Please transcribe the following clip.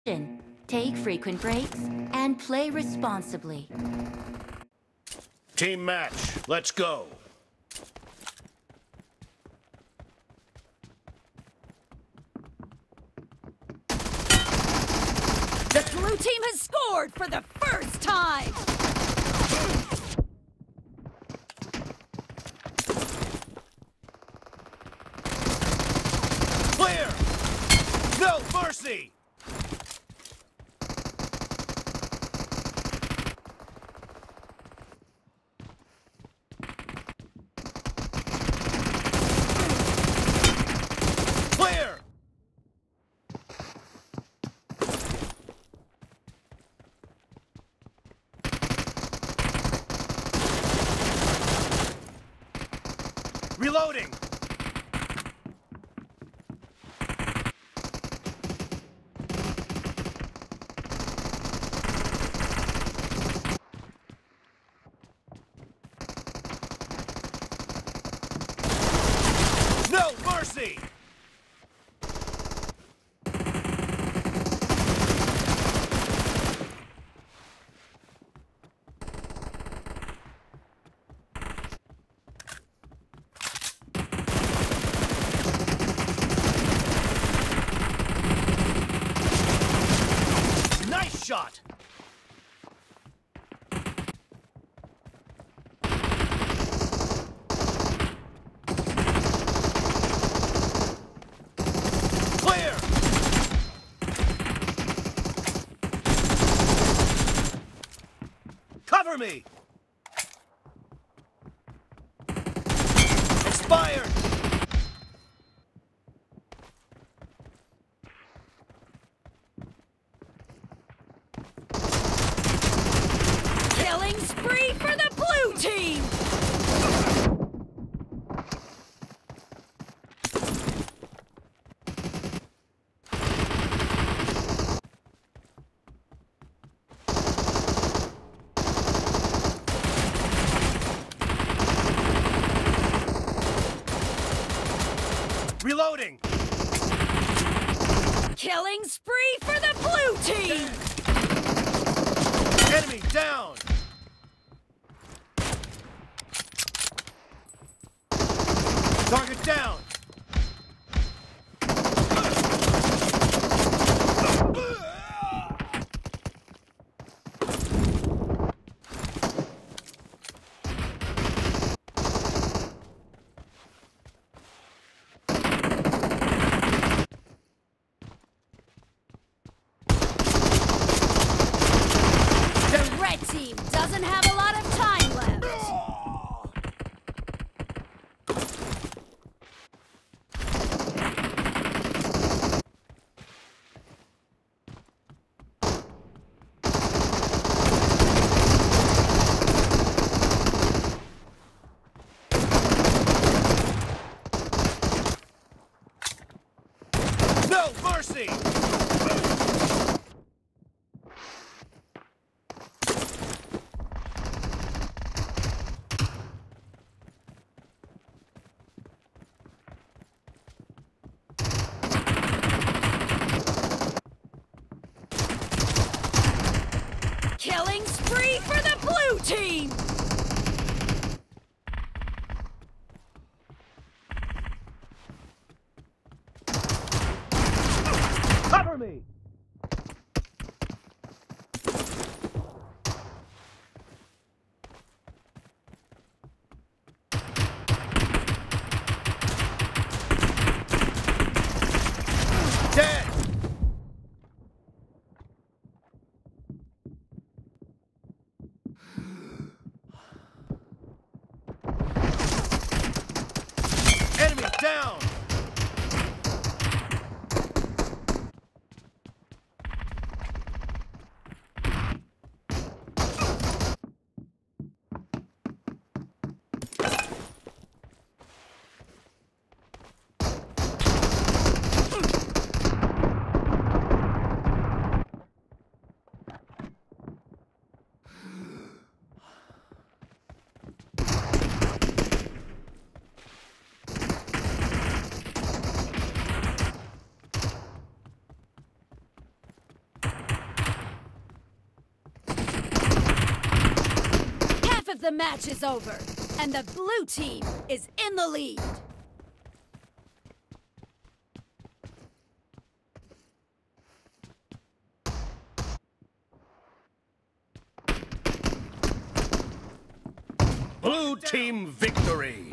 Take frequent breaks and play responsibly. Team match, let's go. The blue team has scored for the first time! Clear! No mercy! Clear! Reloading! No mercy! Nice shot! Clear! Cover me! Expired! Killing spree for the blue team! Reloading! Killing spree for the blue team! Enemy down! Target down! The red team doesn't have a lot of time left. No mercy! Killing spree for the blue team! Cover me! Dead! Enemy down! Half of the match is over, and the blue team is in the lead. Blue team victory!